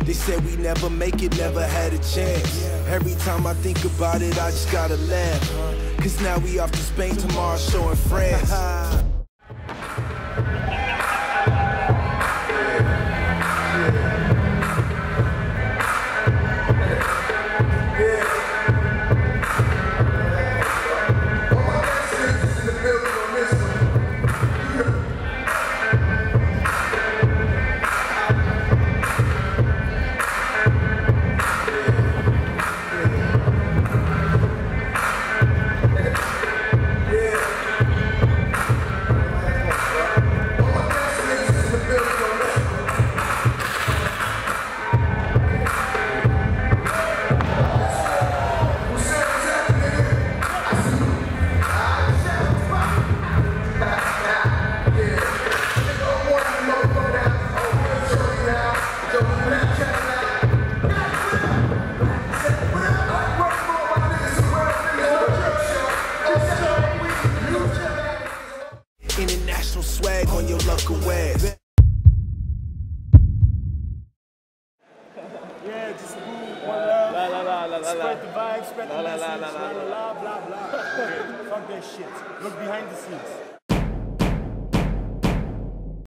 They said we never make it, never had a chance. Every time I think about it, I just gotta laugh. Cause now we off to Spain, tomorrow show in France. International swag on your local ass. Yeah, just move, one love, spread the vibe, spread the message, blah, blah, blah, blah. Okay, fuck that shit. Look behind the scenes.